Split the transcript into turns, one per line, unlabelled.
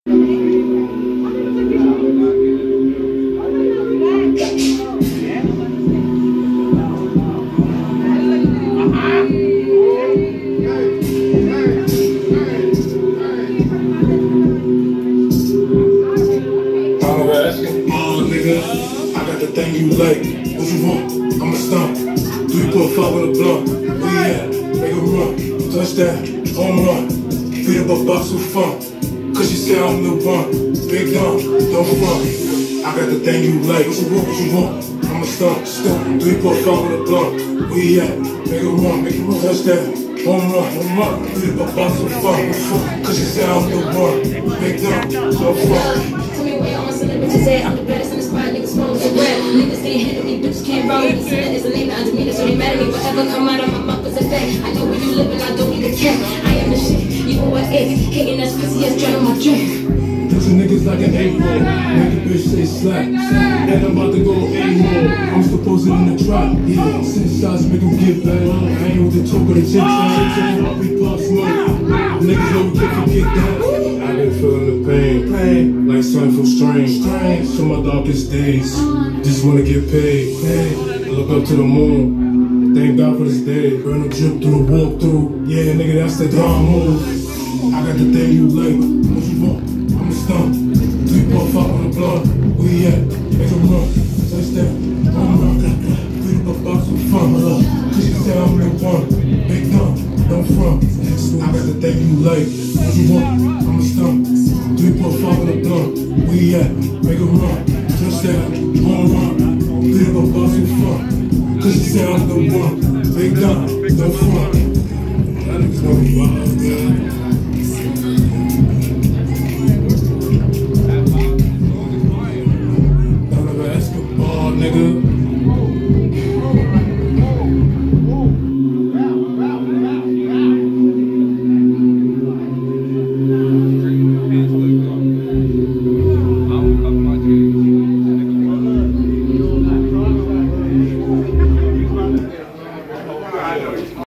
I got the thing you like. What you want? I'm a stump. 3.5 with a blunt. Where you at? Make a run. Touchdown. Home run. Beat up a box with fun. Cause you say I'm the one. Big dumb. Don't front. I got the thing you like. What you want? What you want? I'm a stump. 3.5 with a blunt. Where you at? Make a run. Touchdown. Home run. Beat up a box with fun. Cause you say I'm the one. Big dumb. Don't front.
I'm the baddest in the squad, niggas smoke so red. Niggas can't handle me, bitches can't roll me. Sinner is a name, not demeanor, so they mad at me. Whatever come out of my mouth is a fact. I know where you live and I don't need a cat. I am the shit, you know what it is. Hating that's pussy, that's trying my drink.
Pushing niggas like an 8-ball. Make a bitch say slack. And I'm about to go 8 more. I'm supposed to in the trap. Yeah, 6 shots make them get back. I ain't with the talk of the chicks. I'll be pop smoke. Niggas know we can't forget that. I've been feeling the pain. Like something from strange. To my darkest days. Just wanna get paid. Look up to the moon. Thank God for this day. Burn a drip through the walk-through. Yeah, nigga, that's the dumb move. I got the thing you like. What you want? I'm a stump. 3.5 on the block. Where you at? Make a run. Touchdown. Home run. Beat up a box with fun. Cause you say I'm the one. Big dumb. Don't front. I got the thing you like. What you want? I'm a stump. 3.5 on the block. Where you at? Make a run. Touchdown. Home run. Beat up a box with fun. Cause you say I'm the one. Big dumb. Don't front. That nigga's gonna be wild, man.